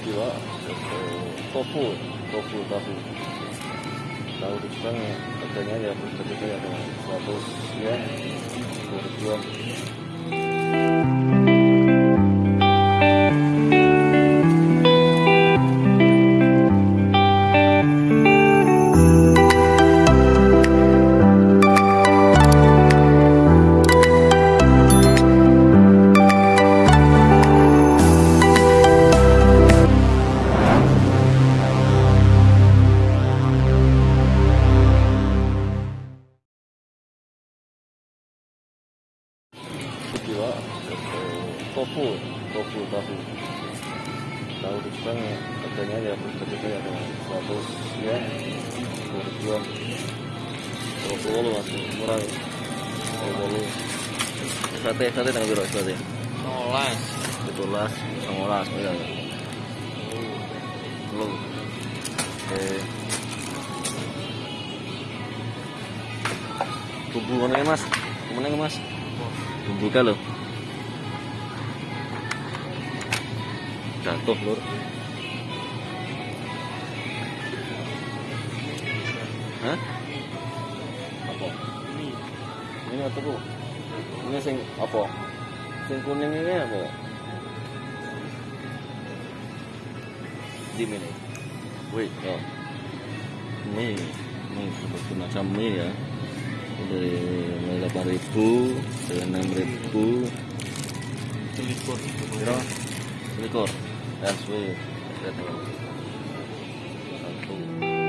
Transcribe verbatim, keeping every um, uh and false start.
Jiwa tofu, tofu, tofu. Tahu di Jepang harganya ya berbeda ya dengan seratus yen, dua ribuan. Jiwa tofu, tofu, tofu. Tahu di Jepang harganya ya berbeda ya dengan seratus yen, dua ribuan. Tofu bolu masih murah. Tofu bolu. Sate, sate tanggal berapa sate? Nolas. Betulas, sangolas, ya. Belum. Oke. Bumbu mana mas? Mana mas? Bumbu kalau jatuh lur. Hah? Apa? Ini. Ini apa bu? Ini sing apa? Sing kuning ini apa? Di mana? Wait, oh. Mie, mie seperti macam mie ya. Dari mulai delapan ribu ke enam ribu. Selikur. Berapa? Selikur. S W. Satu.